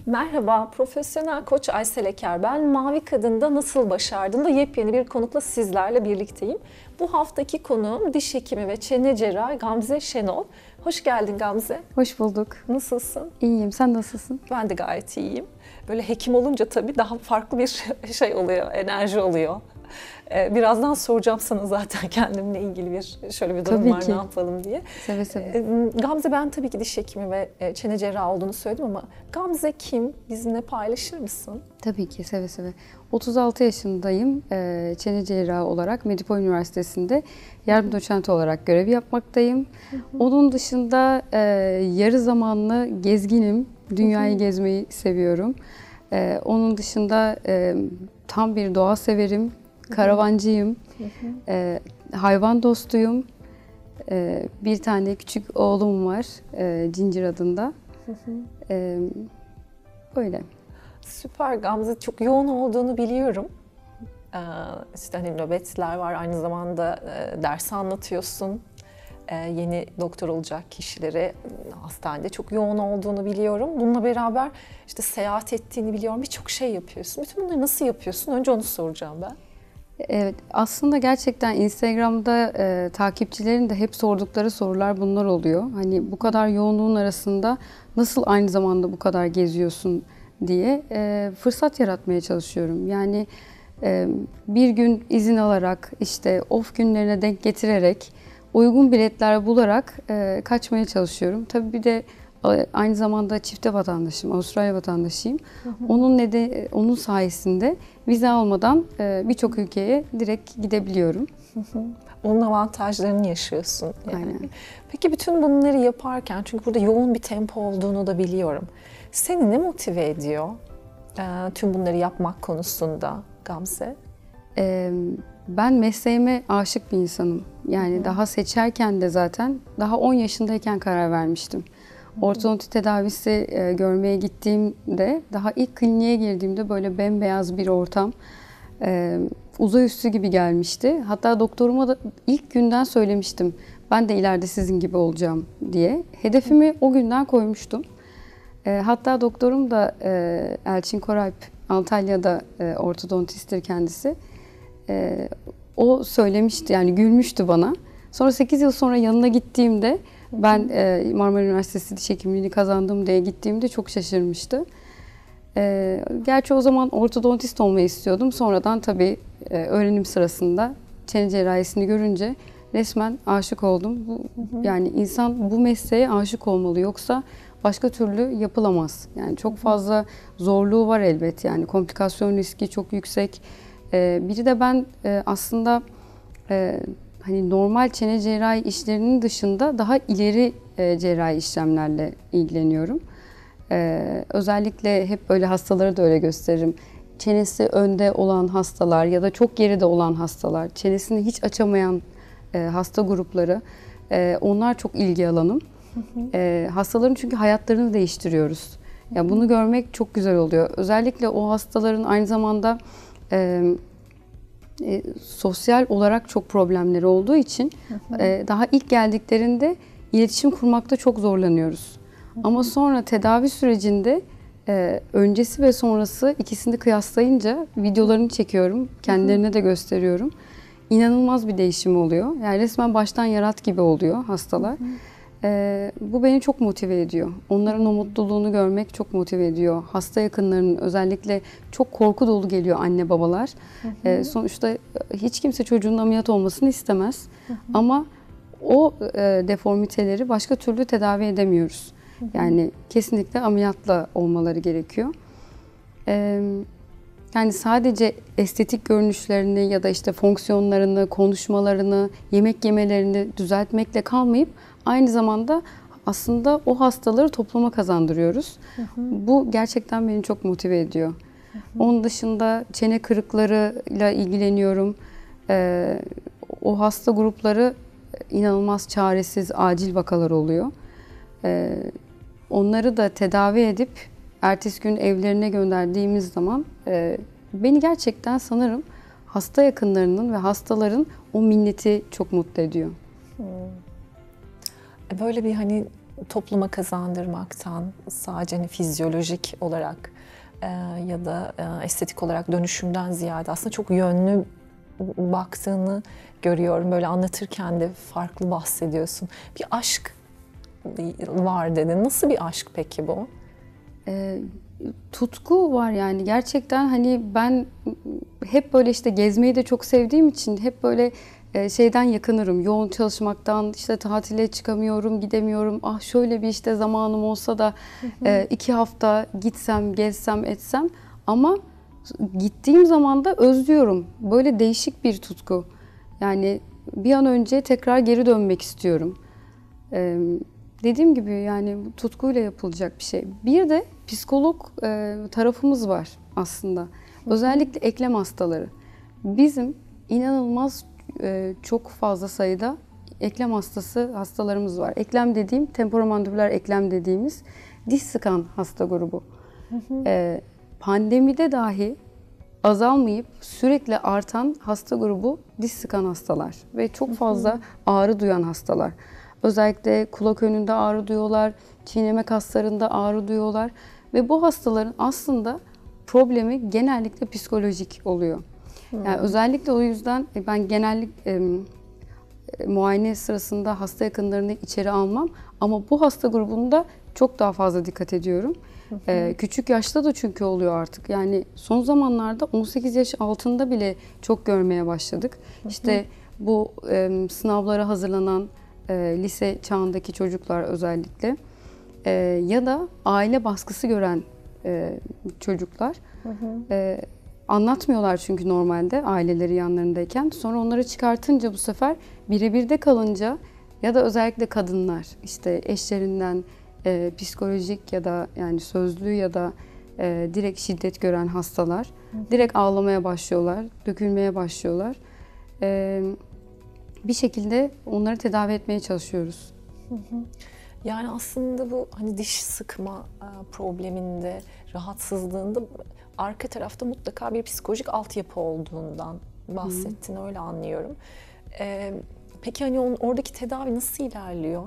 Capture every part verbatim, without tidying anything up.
Merhaba, profesyonel koç Aysel Eker ben. Mavi Kadın'da Nasıl Başardın da yepyeni bir konukla sizlerle birlikteyim. Bu haftaki konuğum diş hekimi ve çene cerrahı Gamze Şenol. Hoş geldin Gamze. Hoş bulduk. Nasılsın? İyiyim, sen nasılsın? Ben de gayet iyiyim. Böyle hekim olunca tabii daha farklı bir şey oluyor, enerji oluyor. Birazdan soracağım sana zaten kendimle ilgili bir şöyle bir durum Tabii var, ki. ne yapalım diye. Seve seve. Gamze, ben tabii ki diş hekimi ve çene cerrahı olduğunu söyledim ama Gamze kim? Bizimle paylaşır mısın? Tabii ki, seve seve. otuz altı yaşındayım. Çene cerrahı olarak Medipol Üniversitesi'nde yardım doçenti olarak görev yapmaktayım. Hı hı. Onun dışında yarı zamanlı gezginim. Dünyayı hı hı. gezmeyi seviyorum. Onun dışında tam bir doğa severim. Karavancıyım, hı hı. E, hayvan dostuyum. E, bir tane küçük oğlum var, e, Cincir adında. Hı hı. E, öyle. Süper Gamze, çok yoğun olduğunu biliyorum. Ee, işte hani nöbetler var, aynı zamanda e, ders anlatıyorsun. Ee, yeni doktor olacak kişilere hastanede çok yoğun olduğunu biliyorum. Bununla beraber işte seyahat ettiğini biliyorum, birçok şey yapıyorsun. Bütün bunları nasıl yapıyorsun? Önce onu soracağım ben. Evet, aslında gerçekten Instagram'da e, takipçilerin de hep sordukları sorular bunlar oluyor. Hani bu kadar yoğunluğun arasında nasıl aynı zamanda bu kadar geziyorsun diye e, fırsat yaratmaya çalışıyorum. Yani e, bir gün izin alarak, işte off günlerine denk getirerek, uygun biletler bularak e, kaçmaya çalışıyorum. Tabii bir de aynı zamanda çifte vatandaşım, Avustralya vatandaşıyım. Hı hı. Onun neden, onun sayesinde vize almadan birçok ülkeye direkt gidebiliyorum. Hı hı. Onun avantajlarını yaşıyorsun. Yani. Aynen. Peki bütün bunları yaparken, çünkü burada yoğun bir tempo olduğunu da biliyorum. Seni ne motive ediyor e, tüm bunları yapmak konusunda Gamze? E, ben mesleğime aşık bir insanım. Yani hı hı. daha seçerken de zaten daha on yaşındayken karar vermiştim. Ortodonti tedavisi e, görmeye gittiğimde, daha ilk kliniğe girdiğimde böyle bembeyaz bir ortam, e, uzay üssü gibi gelmişti. Hatta doktoruma da ilk günden söylemiştim, ben de ileride sizin gibi olacağım diye. Hedefimi o günden koymuştum. E, hatta doktorum da e, Elçin Koralp, Antalya'da e, ortodontisttir kendisi. E, o söylemişti, yani gülmüştü bana. Sonra sekiz yıl sonra yanına gittiğimde, ben e, Marmara Üniversitesi diş hekimliğini kazandım diye gittiğimde çok şaşırmıştı. E, gerçi o zaman ortodontist olmayı istiyordum. Sonradan tabii e, öğrenim sırasında çene cerrahisini görünce resmen aşık oldum. Bu, hı hı. Yani insan bu mesleğe aşık olmalı, yoksa başka türlü yapılamaz. Yani çok fazla zorluğu var elbet, yani komplikasyon riski çok yüksek. E, biri de ben e, aslında e, hani normal çene cerrahi işlerinin dışında daha ileri e, cerrahi işlemlerle ilgileniyorum. E, özellikle hep böyle hastaları da öyle gösteririm. Çenesi önde olan hastalar ya da çok geride olan hastalar, çenesini hiç açamayan e, hasta grupları, e, onlar çok ilgi alanım. Hı hı. E, hastaların çünkü hayatlarını değiştiriyoruz. Ya yani bunu görmek çok güzel oluyor. Özellikle o hastaların aynı zamanda e, E, sosyal olarak çok problemleri olduğu için hı hı. E, daha ilk geldiklerinde iletişim kurmakta çok zorlanıyoruz. Hı hı. Ama sonra tedavi sürecinde e, öncesi ve sonrası ikisini kıyaslayınca videolarını çekiyorum, kendilerine hı hı. de gösteriyorum. İnanılmaz bir değişim oluyor. Yani resmen baştan yarat gibi oluyor hastalar. Hı hı. E, bu beni çok motive ediyor. Onların o mutluluğunu görmek çok motive ediyor. Hasta yakınlarının özellikle çok korku dolu geliyor anne babalar. Hı hı. E, sonuçta hiç kimse çocuğunun ameliyat olmasını istemez. Hı hı. Ama o e, deformiteleri başka türlü tedavi edemiyoruz. Hı hı. Yani kesinlikle ameliyatla olmaları gerekiyor. E, yani sadece estetik görünüşlerini ya da işte fonksiyonlarını, konuşmalarını, yemek yemelerini düzeltmekle kalmayıp aynı zamanda aslında o hastaları topluma kazandırıyoruz. Hı hı. Bu gerçekten beni çok motive ediyor. Hı hı. Onun dışında çene kırıklarıyla ilgileniyorum. Ee, o hasta grupları inanılmaz çaresiz, acil vakalar oluyor. Ee, onları da tedavi edip ertesi gün evlerine gönderdiğimiz zaman e, beni gerçekten sanırım hasta yakınlarının ve hastaların o minneti çok mutlu ediyor. Hmm. Böyle bir hani topluma kazandırmaktan sadece hani fizyolojik olarak e, ya da e, estetik olarak dönüşümden ziyade aslında çok yönlü baktığını görüyorum. Böyle anlatırken de farklı bahsediyorsun. Bir aşk var dedin. Nasıl bir aşk peki bu? E, tutku var yani gerçekten. Hani ben hep böyle işte gezmeyi de çok sevdiğim için hep böyle şeyden yakınırım. Yoğun çalışmaktan, işte tatile çıkamıyorum, gidemiyorum. Ah şöyle bir işte zamanım olsa da hı hı. E, iki hafta gitsem, gezsem, etsem. Ama gittiğim zaman da özlüyorum. Böyle değişik bir tutku. Yani bir an önce tekrar geri dönmek istiyorum. E, dediğim gibi yani tutkuyla yapılacak bir şey. Bir de psikolog e, tarafımız var aslında. Hı hı. Özellikle eklem hastaları. Bizim inanılmaz çok fazla sayıda eklem hastası hastalarımız var. Eklem dediğim temporomandibüler eklem dediğimiz diş sıkan hasta grubu. Hı hı. Ee, pandemide dahi azalmayıp sürekli artan hasta grubu diş sıkan hastalar ve çok fazla hı hı. ağrı duyan hastalar. Özellikle kulak önünde ağrı duyuyorlar, çiğneme kaslarında ağrı duyuyorlar ve bu hastaların aslında problemi genellikle psikolojik oluyor. Yani özellikle o yüzden ben genellikle e, muayene sırasında hasta yakınlarını içeri almam ama bu hasta grubunda çok daha fazla dikkat ediyorum. Hı hı. E, küçük yaşta da çünkü oluyor artık. Yani son zamanlarda on sekiz yaş altında bile çok görmeye başladık. Hı hı. İşte bu e, sınavlara hazırlanan e, lise çağındaki çocuklar özellikle e, ya da aile baskısı gören e, çocuklar. Hı hı. E, Anlatmıyorlar çünkü normalde aileleri yanlarındayken. Sonra onları çıkartınca bu sefer birebir de kalınca ya da özellikle kadınlar işte eşlerinden e, psikolojik ya da yani sözlü ya da e, direkt şiddet gören hastalar hı hı. direkt ağlamaya başlıyorlar, dökülmeye başlıyorlar. E, bir şekilde onları tedavi etmeye çalışıyoruz. Hı hı. Yani aslında bu hani diş sıkma probleminde, rahatsızlığında arka tarafta mutlaka bir psikolojik altyapı olduğundan bahsettin, hmm. öyle anlıyorum. Ee, peki hani on, oradaki tedavi nasıl ilerliyor?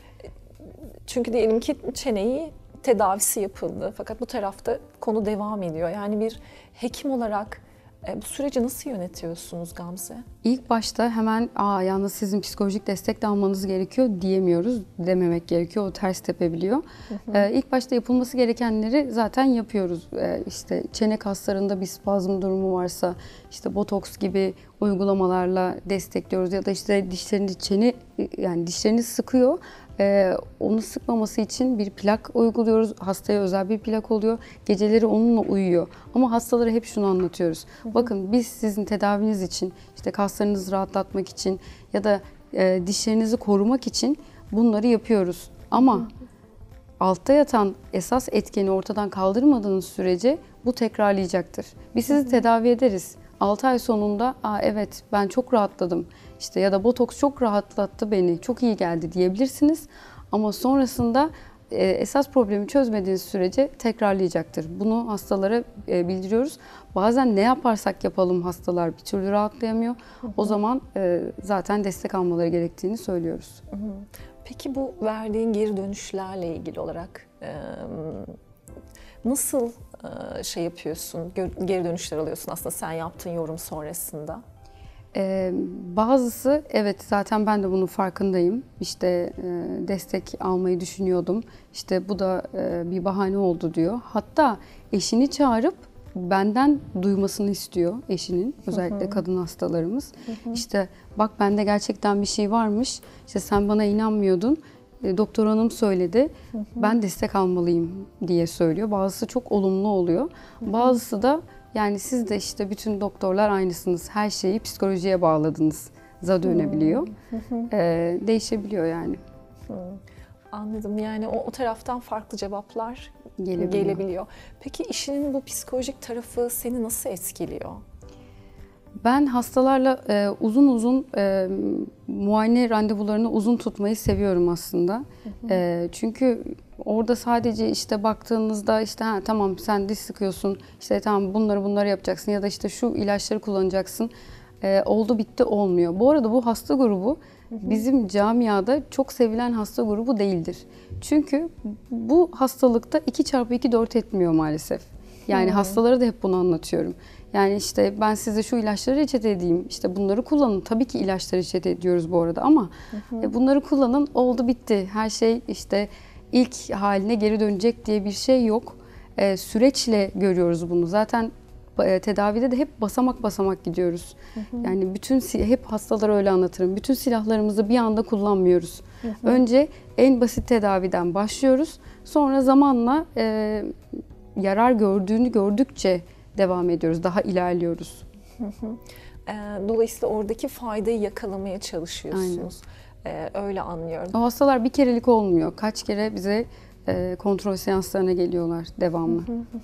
Çünkü diyelim ki çeneyi tedavisi yapıldı fakat bu tarafta konu devam ediyor. Yani bir hekim olarak bu süreci nasıl yönetiyorsunuz Gamze? İlk başta hemen aa yalnız sizin psikolojik destek de almanız gerekiyor diyemiyoruz. Dememek gerekiyor. O ters tepebiliyor. Hı hı. Ee, ilk başta yapılması gerekenleri zaten yapıyoruz. Ee, işte çene kaslarında bir spazm durumu varsa işte botoks gibi uygulamalarla destekliyoruz ya da işte dişlerini çene yani dişlerini sıkıyor. Ee, onu sıkmaması için bir plak uyguluyoruz. Hastaya özel bir plak oluyor. Geceleri onunla uyuyor. Ama hastalara hep şunu anlatıyoruz. Hı hı. Bakın biz sizin tedaviniz için, işte kaslarınızı rahatlatmak için ya da e, dişlerinizi korumak için bunları yapıyoruz. Ama hı hı. altta yatan esas etkeni ortadan kaldırmadığınız sürece bu tekrarlayacaktır. Biz sizi hı hı. tedavi ederiz. altı ay sonunda aa evet ben çok rahatladım işte ya da botoks çok rahatlattı beni, çok iyi geldi diyebilirsiniz. Ama sonrasında e, esas problemi çözmediğiniz sürece tekrarlayacaktır. Bunu hastalara e, bildiriyoruz. Bazen ne yaparsak yapalım hastalar bir türlü rahatlayamıyor. Hı hı. O zaman e, zaten destek almaları gerektiğini söylüyoruz. Hı hı. Peki bu verdiğin geri dönüşlerle ilgili olarak e, nasıl şey yapıyorsun, geri dönüşler alıyorsun aslında sen yaptığın yorum sonrasında? Ee, bazısı evet zaten ben de bunun farkındayım. İşte e, destek almayı düşünüyordum. İşte bu da e, bir bahane oldu diyor. Hatta eşini çağırıp benden duymasını istiyor eşinin. Özellikle hı hı. kadın hastalarımız. Hı hı. İşte bak bende gerçekten bir şey varmış. İşte sen bana inanmıyordun. Doktor hanım söyledi, hı hı. ben destek almalıyım diye söylüyor. Bazısı çok olumlu oluyor. Hı hı. Bazısı da yani siz de işte bütün doktorlar aynısınız, her şeyi psikolojiye bağladınız'a dönebiliyor. Hı hı. Ee, değişebiliyor yani. Hı. Anladım. Yani o, o taraftan farklı cevaplar gelebiliyor. gelebiliyor. Peki işinin bu psikolojik tarafı seni nasıl etkiliyor? Ben hastalarla e, uzun uzun e, muayene randevularını uzun tutmayı seviyorum aslında. Hı hı. E, çünkü orada sadece işte baktığınızda işte ha tamam sen diş sıkıyorsun, işte tamam bunları bunları yapacaksın ya da işte şu ilaçları kullanacaksın. e, oldu bitti olmuyor. Bu arada bu hasta grubu bizim camiada çok sevilen hasta grubu değildir. Çünkü bu hastalıkta iki çarpı iki dört etmiyor maalesef. Yani hmm. hastalara da hep bunu anlatıyorum. Yani işte ben size şu ilaçları reçete edeyim, işte bunları kullanın. Tabii ki ilaçları reçete ediyoruz bu arada ama hı hı. bunları kullanın, oldu bitti. Her şey işte ilk haline geri dönecek diye bir şey yok. Ee, süreçle görüyoruz bunu. Zaten e, tedavide de hep basamak basamak gidiyoruz. Hı hı. Yani bütün, hep hastalara öyle anlatırım. Bütün silahlarımızı bir anda kullanmıyoruz. Hı hı. Önce en basit tedaviden başlıyoruz. Sonra zamanla e, yarar gördüğünü gördükçe devam ediyoruz, daha ilerliyoruz. Dolayısıyla oradaki faydayı yakalamaya çalışıyorsunuz. Aynen. Öyle anlıyorum. O hastalar bir kerelik olmuyor. Kaç kere bize kontrol seanslarına geliyorlar devamlı.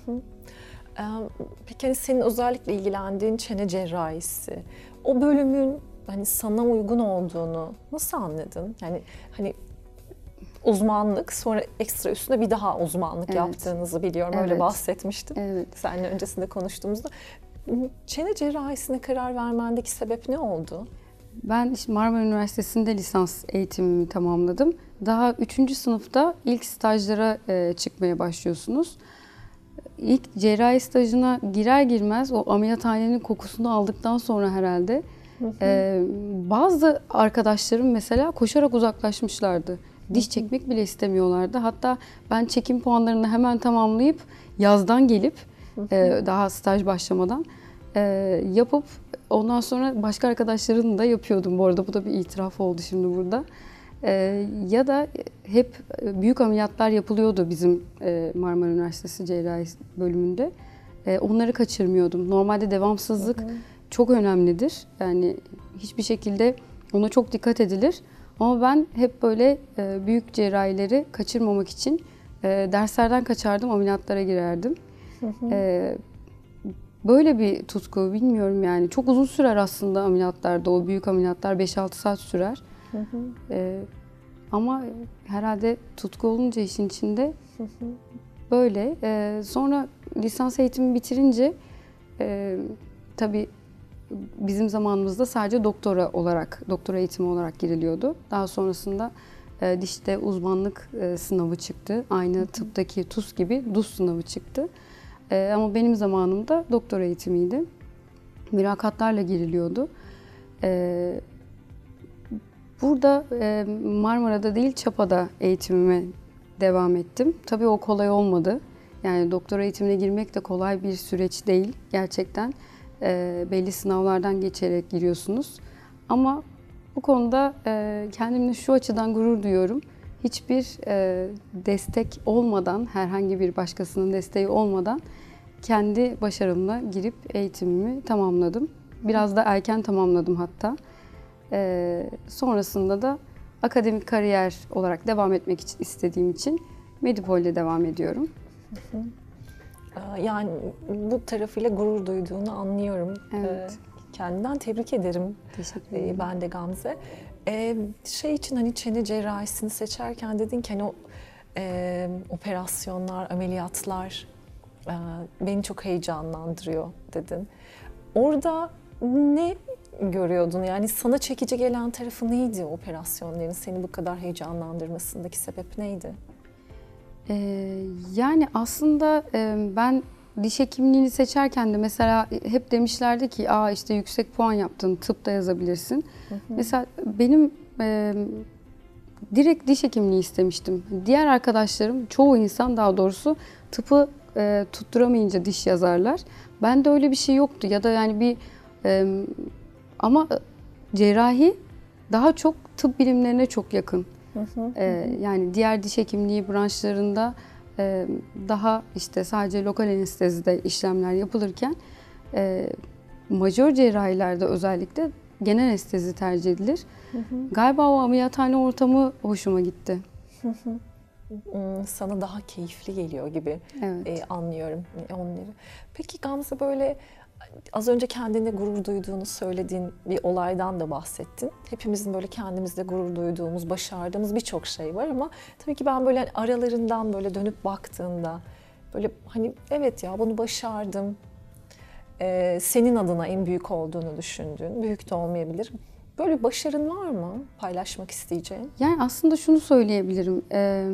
Peki hani senin özellikle ilgilendiğin çene cerrahisi, o bölümün hani sana uygun olduğunu nasıl anladın? Yani hani uzmanlık, sonra ekstra üstüne bir daha uzmanlık evet. yaptığınızı biliyorum. Evet. Öyle bahsetmiştim. Evet. Seninle öncesinde konuştuğumuzda. Çene cerrahisine karar vermendeki sebep ne oldu? Ben işte Marmara Üniversitesi'nde lisans eğitimimi tamamladım. Daha üçüncü sınıfta ilk stajlara e, çıkmaya başlıyorsunuz. İlk cerrahi stajına girer girmez o ameliyathanenin kokusunu aldıktan sonra herhalde hı hı. E, bazı arkadaşlarım mesela koşarak uzaklaşmışlardı. Diş çekmek bile istemiyorlardı. Hatta ben çekim puanlarını hemen tamamlayıp yazdan gelip e, daha staj başlamadan e, yapıp ondan sonra başka arkadaşların da yapıyordum. Bu arada bu da bir itiraf oldu şimdi burada. E, ya da hep büyük ameliyatlar yapılıyordu bizim e, Marmara Üniversitesi Cerrahi bölümünde. E, onları kaçırmıyordum. Normalde devamsızlık hı hı. çok önemlidir. Yani hiçbir şekilde ona çok dikkat edilir. Ama ben hep böyle e, büyük cerrahileri kaçırmamak için e, derslerden kaçardım, ameliyatlara girerdim. Hı hı. E, böyle bir tutku, bilmiyorum yani. Çok uzun sürer aslında ameliyatlarda, o büyük ameliyatlar beş altı saat sürer. Hı hı. E, ama herhalde tutku olunca işin içinde hı hı. böyle. E, sonra lisans eğitimi bitirince e, tabii bizim zamanımızda sadece doktora olarak, doktora eğitimi olarak giriliyordu. Daha sonrasında e, dişte uzmanlık e, sınavı çıktı. Aynı hı hı. tıptaki TUS gibi DUS sınavı çıktı. E, ama benim zamanımda doktora eğitimiydi. Mülakatlarla giriliyordu. E, burada e, Marmara'da değil Çapa'da eğitimime devam ettim. Tabii o kolay olmadı. Yani doktora eğitimine girmek de kolay bir süreç değil gerçekten. E, belli sınavlardan geçerek giriyorsunuz. Ama bu konuda e, kendimle şu açıdan gurur duyuyorum. Hiçbir e, destek olmadan, herhangi bir başkasının desteği olmadan kendi başarımla girip eğitimimi tamamladım. Biraz da erken tamamladım hatta. E, sonrasında da akademik kariyer olarak devam etmek için istediğim için Medipol'de devam ediyorum. Hı hı. Yani bu tarafıyla gurur duyduğunu anlıyorum. Evet. Kendinden tebrik ederim. Teşekkür ederim. Ben de Gamze. Şey için hani çene cerrahisini seçerken dedin ki hani o e, operasyonlar, ameliyatlar e, beni çok heyecanlandırıyor dedin. Orada ne görüyordun? Yani sana çekici gelen tarafı neydi operasyonların? Seni bu kadar heyecanlandırmasındaki sebep neydi? Ee, yani aslında e, ben diş hekimliğini seçerken de mesela hep demişlerdi ki aa işte yüksek puan yaptın, tıpta yazabilirsin. Hı hı. Mesela benim e, direkt diş hekimliği istemiştim. Diğer arkadaşlarım, çoğu insan daha doğrusu tıpı e, tutturamayınca diş yazarlar. Bende öyle bir şey yoktu ya da yani bir e, ama cerrahi daha çok tıp bilimlerine çok yakın. Hı hı, hı. Ee, yani diğer diş hekimliği branşlarında e, daha işte sadece lokal anestezide işlemler yapılırken e, majör cerrahilerde özellikle genel anestezi tercih edilir. Hı hı. Galiba o ameliyathane ortamı hoşuma gitti. Hı hı. Sana daha keyifli geliyor gibi evet. e, anlıyorum onları. Peki Gamze, böyle az önce kendine gurur duyduğunu söylediğin bir olaydan da bahsettin. Hepimizin böyle kendimizde gurur duyduğumuz, başardığımız birçok şey var ama tabii ki ben böyle aralarından böyle dönüp baktığımda böyle hani evet ya bunu başardım. e, senin adına en büyük olduğunu düşündüğün, büyük de olmayabilir. Böyle bir başarın var mı paylaşmak isteyeceğin? Yani aslında şunu söyleyebilirim. Ee,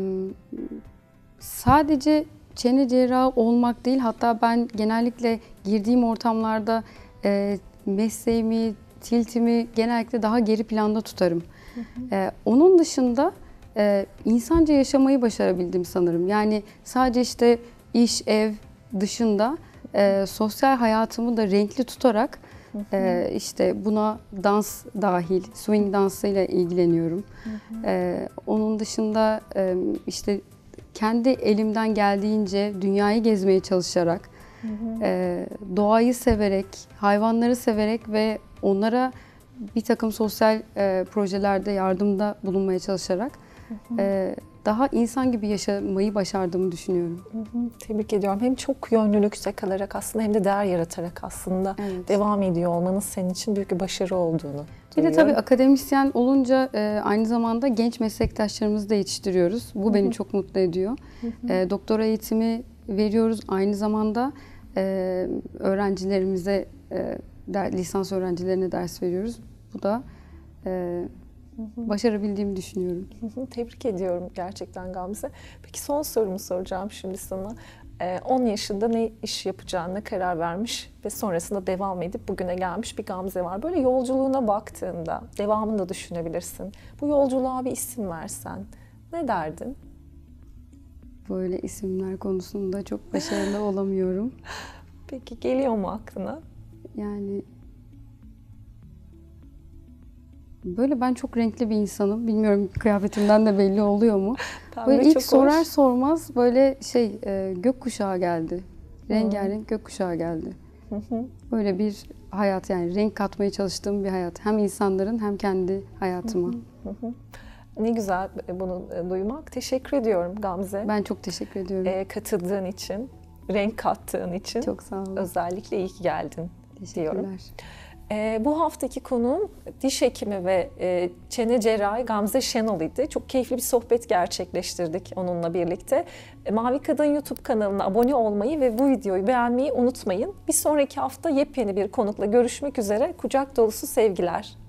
sadece çene cerrahı olmak değil, hatta ben genellikle girdiğim ortamlarda e, mesleğimi, tiltimi genellikle daha geri planda tutarım. Hı hı. Ee, onun dışında e, insanca yaşamayı başarabildim sanırım. Yani sadece işte iş, ev dışında e, sosyal hayatımı da renkli tutarak e, işte buna dans dahil, swing dansıyla ilgileniyorum. Hı hı. E, onun dışında e, işte kendi elimden geldiğince dünyayı gezmeye çalışarak, hı hı. E, doğayı severek, hayvanları severek ve onlara bir takım sosyal e, projelerde yardımda bulunmaya çalışarak hı hı. E, daha insan gibi yaşamayı başardığımı düşünüyorum. Hı hı, tebrik ediyorum. Hem çok yönlülükte kalarak aslında hem de değer yaratarak aslında evet. devam ediyor olmanın senin için büyük bir başarı olduğunu Bir duyuyorum. de tabii akademisyen olunca e, aynı zamanda genç meslektaşlarımızı da yetiştiriyoruz. Bu hı hı. beni çok mutlu ediyor. Hı hı. E, doktora eğitimi veriyoruz. Aynı zamanda e, öğrencilerimize, e, der, lisans öğrencilerine ders veriyoruz. Bu da e, başarabildiğimi düşünüyorum. Tebrik ediyorum gerçekten Gamze. Peki son sorumu soracağım şimdi sana. on yaşında ne iş yapacağına karar vermiş ve sonrasında devam edip bugüne gelmiş bir Gamze var. Böyle yolculuğuna baktığında, devamını da düşünebilirsin. Bu yolculuğa bir isim versen ne derdin? Böyle isimler konusunda çok başarılı olamıyorum. Peki geliyor mu aklına? Yani böyle ben çok renkli bir insanım. Bilmiyorum kıyafetimden de belli oluyor mu? Böyle ilk sorar hoş. sormaz böyle şey e, gökkuşağı geldi. Rengarenk gökkuşağı geldi. Hı hı. Böyle bir hayat, yani renk katmaya çalıştığım bir hayat. Hem insanların hem kendi hayatıma. Hı hı. Ne güzel bunu duymak. Teşekkür ediyorum Gamze. Ben çok teşekkür ediyorum. E, katıldığın için, renk kattığın için. Çok sağ olun. Özellikle iyi ki geldin Teşekkürler. diyorum. E, bu haftaki konuğum diş hekimi ve e, çene cerrahı Gamze Şenol idi. Çok keyifli bir sohbet gerçekleştirdik onunla birlikte. E, Mavi Kadın YouTube kanalına abone olmayı ve bu videoyu beğenmeyi unutmayın. Bir sonraki hafta yepyeni bir konukla görüşmek üzere. Kucak dolusu sevgiler.